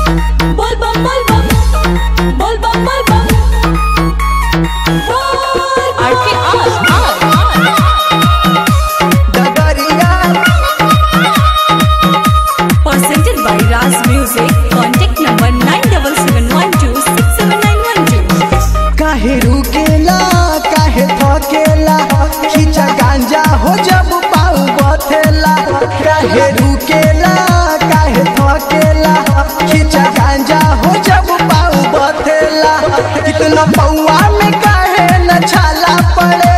बोल बम बोल बम बोल बम बोल बम आरके डगरिया presented by Raz Music. Contact number 9771267912. काहे रुकेला काहे थकेला खींचा गांजा हो जब पाऊ बथेला। काहे रुकेला काहे थकेला खींचा गांजा हो जब पाऊ बथेला। कितना पौआ में काहे न छाला पड़े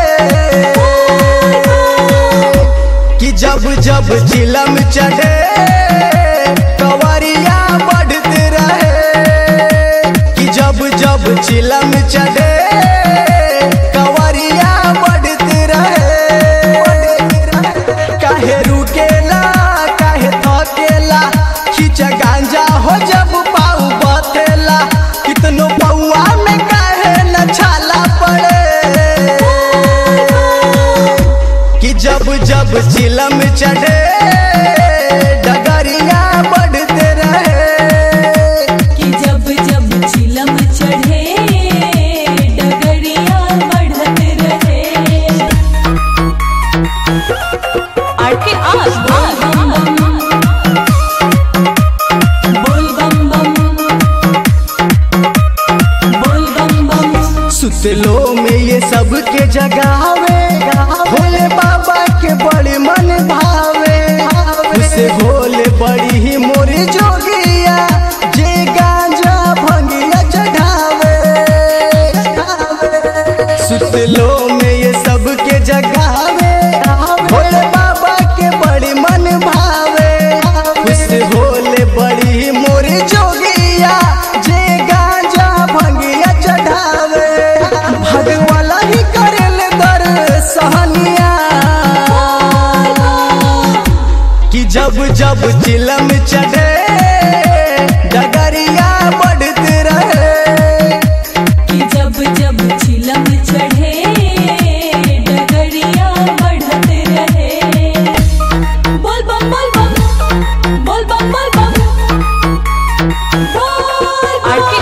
कि जब जब चिलम चढ़े कवरिया बढ़ते रहे। कि जब जब चिलम चढ़े कवरिया बढ़ते रहे। काहे रुकेला काहे थकेला खींचा गांजा हो जब पाऊ बथेला। कितनो पौआ में काहे न छाला पड़े कि जब जब चिलम चढ़े डगरिया बढ़ते रहे। कि जब जब चिलम चढ़े डगरिया बढ़ते रहे। आरके बोल बम बम बोल बम बम। सुतलो में ये सबके जगावे भोले बाबा के बड़े मन भावे। उसे भोले बड़ी ही मोरी जोगिया जे गांजा भंगिया चढ़ावे। सुतलो में ये सबके जगावे भोले बाबा के बड़े मन भावे। उसे भोले बड़ी ही मोरी जोगिया जे गांजा भंगिया चढ़ावे। भगवाला ही करेल दर सहनिया कि जब जब चिलम चढ़े डगरिया बढ़ते रहे। कि जब जब चिलम चढ़े डगरिया बढ़ते रहे। बोल बम बोल बम बोल बम बोल बम आरके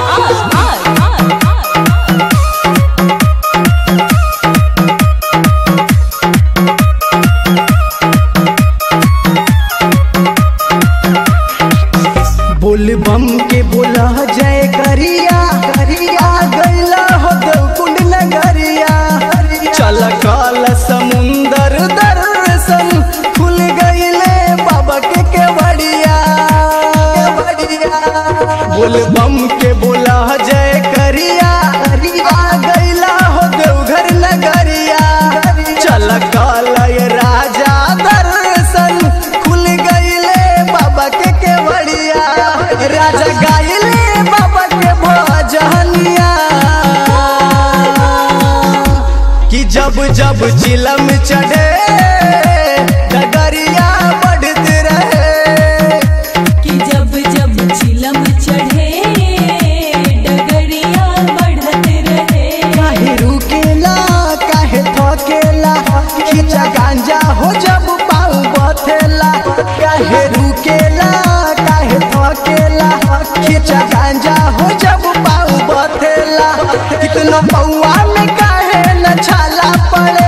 बोल बम के बोला जय करिया करिया गैला हो देवकुंड नगरिया। चल काल समुंदर दर्शन खुल गईले बाबा के केवड़िया। बोल बम के बोला जय करिया करिया गैला हो देवघर नगरिया। चल काल राजा दर्शन खुल गईले बाबा के केवड़िया। राजा गाइले बाबा के भजनिया कि जब जब चिलम चढ़े डगरिया बढ़ते रहे। कि जब जब चिलम चढ़े डगरिया बढ़ते रहे। काहे रुकेला काहे थकेला खींचा गांजा हो जब पाऊ बथेला। काहे रुकेला काहे थकेला खींचा गांजा हो जब पाऊ बथेला। कितना पौआ में काहे न छाला पड़े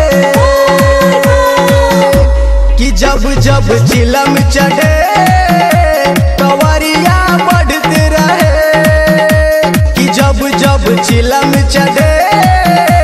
कि जब जब चिलम चढ़े कवरिया बढ़ते रहे। कि जब जब चिलम चढ़े